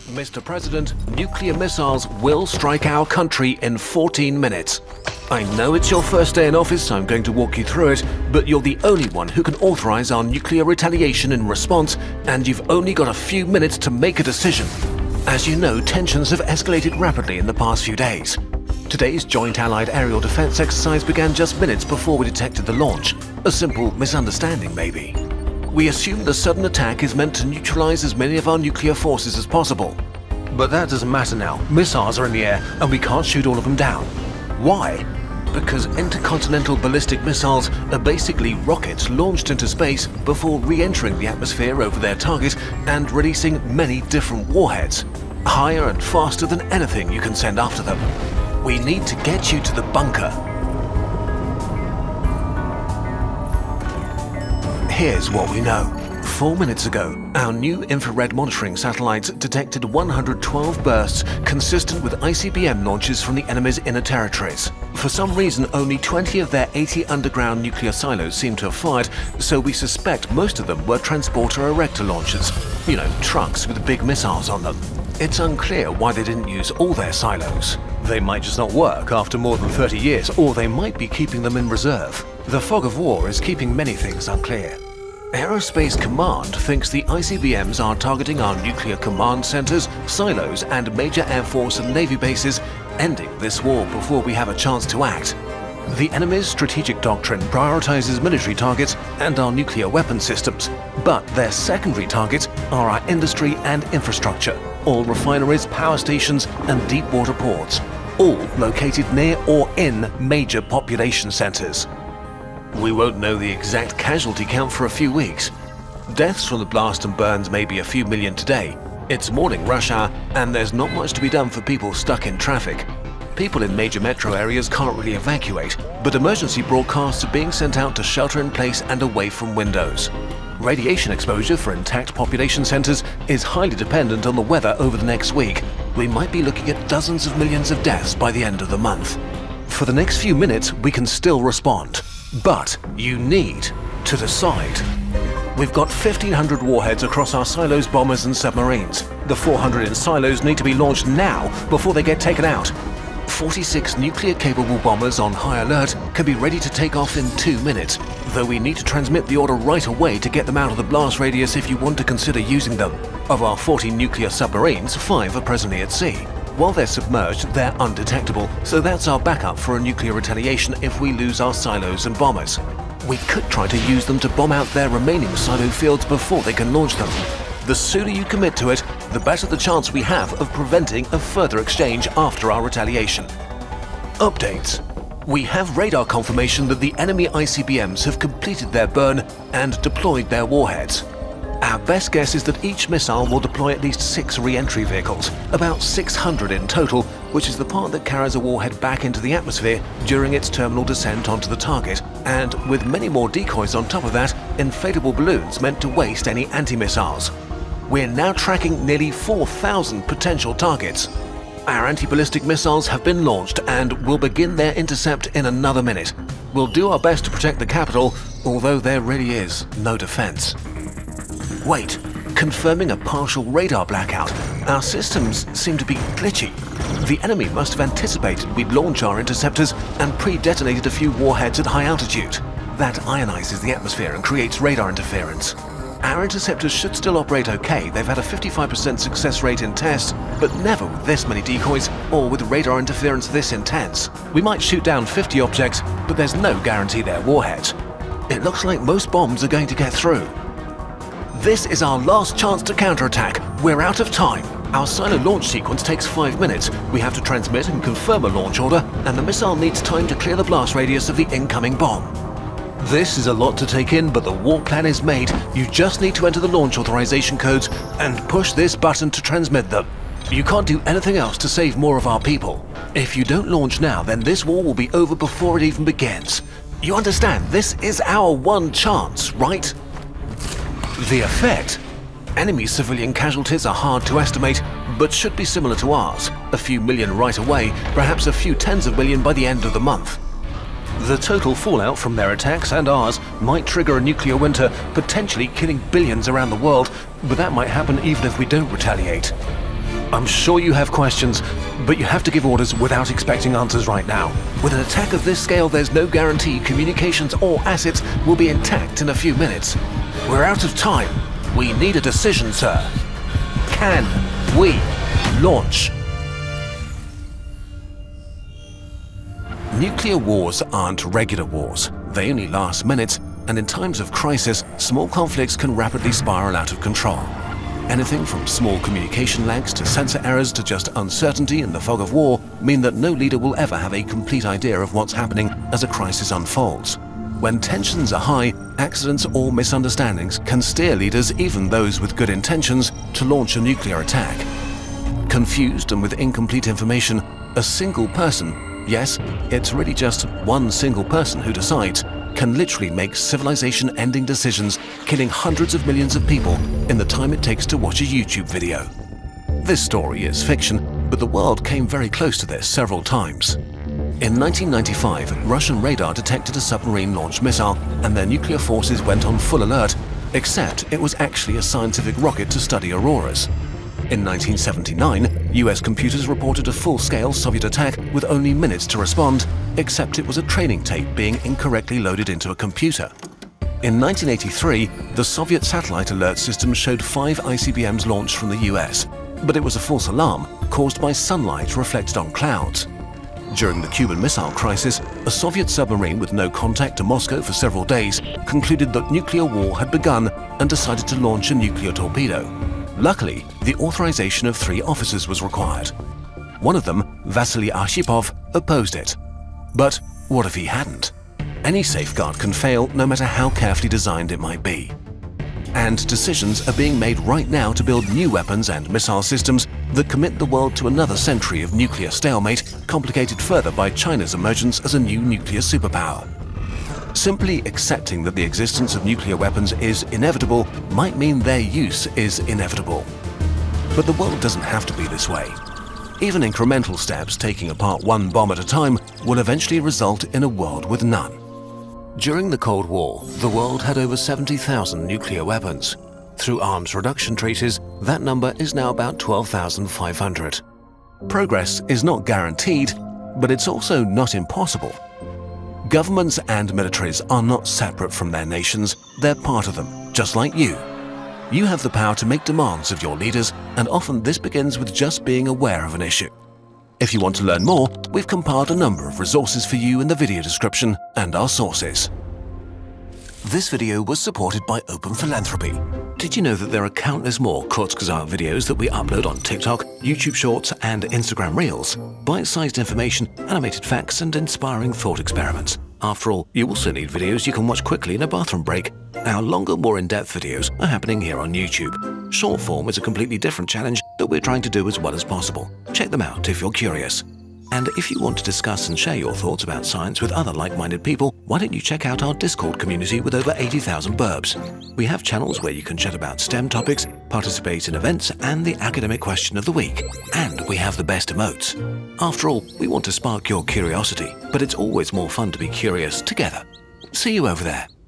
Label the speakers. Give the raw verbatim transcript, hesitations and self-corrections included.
Speaker 1: Mister President, nuclear missiles will strike our country in fourteen minutes. I know it's your first day in office, so I'm going to walk you through it, but you're the only one who can authorize our nuclear retaliation in response, and you've only got a few minutes to make a decision. As you know, tensions have escalated rapidly in the past few days. Today's Joint Allied Aerial Defense exercise began just minutes before we detected the launch. A simple misunderstanding, maybe. We assume the sudden attack is meant to neutralize as many of our nuclear forces as possible. But that doesn't matter now. Missiles are in the air, and we can't shoot all of them down. Why? Because intercontinental ballistic missiles are basically rockets launched into space before re-entering the atmosphere over their target and releasing many different warheads, higher and faster than anything you can send after them. We need to get you to the bunker. Here's what we know. Four minutes ago, our new infrared monitoring satellites detected one hundred twelve bursts consistent with I C B M launches from the enemy's inner territories. For some reason, only twenty of their eighty underground nuclear silos seem to have fired, so we suspect most of them were transporter erector launchers. You know, trucks with big missiles on them. It's unclear why they didn't use all their silos. They might just not work after more than thirty years, or they might be keeping them in reserve. The fog of war is keeping many things unclear. Aerospace Command thinks the I C B Ms are targeting our nuclear command centers, silos, and major Air Force and Navy bases, ending this war before we have a chance to act. The enemy's strategic doctrine prioritizes military targets and our nuclear weapon systems, but their secondary targets are our industry and infrastructure, all refineries, power stations, and deep water ports, all located near or in major population centers. We won't know the exact casualty count for a few weeks. Deaths from the blast and burns may be a few million today. It's morning rush hour, and there's not much to be done for people stuck in traffic. People in major metro areas can't really evacuate, but emergency broadcasts are being sent out to shelter in place and away from windows. Radiation exposure for intact population centers is highly dependent on the weather over the next week. We might be looking at dozens of millions of deaths by the end of the month. For the next few minutes, we can still respond. But you need to decide. We've got fifteen hundred warheads across our silos, bombers, and submarines. The four hundred in silos need to be launched now before they get taken out. forty-six nuclear-capable bombers on high alert can be ready to take off in two minutes, though we need to transmit the order right away to get them out of the blast radius if you want to consider using them. Of our forty nuclear submarines, five are presently at sea. While they're submerged, they're undetectable, so that's our backup for a nuclear retaliation if we lose our silos and bombers. We could try to use them to bomb out their remaining silo fields before they can launch them. The sooner you commit to it, the better the chance we have of preventing a further exchange after our retaliation. Updates. We have radar confirmation that the enemy I C B Ms have completed their burn and deployed their warheads. Our best guess is that each missile will deploy at least six re-entry vehicles, about six hundred in total, which is the part that carries a warhead back into the atmosphere during its terminal descent onto the target, and with many more decoys on top of that, inflatable balloons meant to waste any anti-missiles. We're now tracking nearly four thousand potential targets. Our anti-ballistic missiles have been launched and will begin their intercept in another minute. We'll do our best to protect the capital, although there really is no defense. Wait, confirming a partial radar blackout. Our systems seem to be glitchy. The enemy must have anticipated we'd launch our interceptors and pre-detonated a few warheads at high altitude. That ionizes the atmosphere and creates radar interference. Our interceptors should still operate okay. They've had a fifty-five percent success rate in tests, but never with this many decoys or with radar interference this intense. We might shoot down fifty objects, but there's no guarantee they're warheads. It looks like most bombs are going to get through. This is our last chance to counterattack. We're out of time. Our silo launch sequence takes five minutes. We have to transmit and confirm a launch order, and the missile needs time to clear the blast radius of the incoming bomb. This is a lot to take in, but the war plan is made. You just need to enter the launch authorization codes and push this button to transmit them. You can't do anything else to save more of our people. If you don't launch now, then this war will be over before it even begins. You understand, this is our one chance, right? The effect? Enemy civilian casualties are hard to estimate, but should be similar to ours. A few million right away, perhaps a few tens of million by the end of the month. The total fallout from their attacks and ours might trigger a nuclear winter, potentially killing billions around the world, but that might happen even if we don't retaliate. I'm sure you have questions, but you have to give orders without expecting answers right now. With an attack of this scale, there's no guarantee communications or assets will be intact in a few minutes. We're out of time. We need a decision, sir. Can we launch? Nuclear wars aren't regular wars. They only last minutes, and in times of crisis, small conflicts can rapidly spiral out of control. Anything from small communication lags to sensor errors to just uncertainty in the fog of war mean that no leader will ever have a complete idea of what's happening as a crisis unfolds. When tensions are high, accidents or misunderstandings can steer leaders, even those with good intentions, to launch a nuclear attack. Confused and with incomplete information, a single person, yes, it's really just one single person who decides, can literally make civilization-ending decisions, killing hundreds of millions of people in the time it takes to watch a YouTube video. This story is fiction, but the world came very close to this several times. In nineteen ninety-five, Russian radar detected a submarine-launched missile, and their nuclear forces went on full alert, except it was actually a scientific rocket to study auroras. In nineteen seventy-nine, U S computers reported a full-scale Soviet attack with only minutes to respond, except it was a training tape being incorrectly loaded into a computer. In nineteen eighty-three, the Soviet satellite alert system showed five I C B Ms launched from the U S, but it was a false alarm caused by sunlight reflected on clouds. During the Cuban Missile Crisis, a Soviet submarine with no contact to Moscow for several days concluded that nuclear war had begun and decided to launch a nuclear torpedo. Luckily, the authorization of three officers was required. One of them, Vasily Arshipov, opposed it. But what if he hadn't? Any safeguard can fail, no matter how carefully designed it might be. And decisions are being made right now to build new weapons and missile systems that commit the world to another century of nuclear stalemate, complicated further by China's emergence as a new nuclear superpower. Simply accepting that the existence of nuclear weapons is inevitable might mean their use is inevitable. But the world doesn't have to be this way. Even incremental steps, taking apart one bomb at a time, will eventually result in a world with none. During the Cold War, the world had over seventy thousand nuclear weapons. Through arms reduction treaties, that number is now about twelve thousand five hundred. Progress is not guaranteed, but it's also not impossible. Governments and militaries are not separate from their nations, they're part of them, just like you. You have the power to make demands of your leaders, and often this begins with just being aware of an issue. If you want to learn more, we've compiled a number of resources for you in the video description and our sources. This video was supported by Open Philanthropy. Did you know that there are countless more Kurzgesagt videos that we upload on TikTok, YouTube Shorts, and Instagram Reels? Bite-sized information, animated facts, and inspiring thought experiments. After all, you also need videos you can watch quickly in a bathroom break. Our longer, more in-depth videos are happening here on YouTube. Short form is a completely different challenge that we're trying to do as well as possible. Check them out if you're curious. And if you want to discuss and share your thoughts about science with other like-minded people, why don't you check out our Discord community with over eighty thousand burbs. We have channels where you can chat about STEM topics, participate in events, and the academic question of the week. And we have the best emotes. After all, we want to spark your curiosity, but it's always more fun to be curious together. See you over there.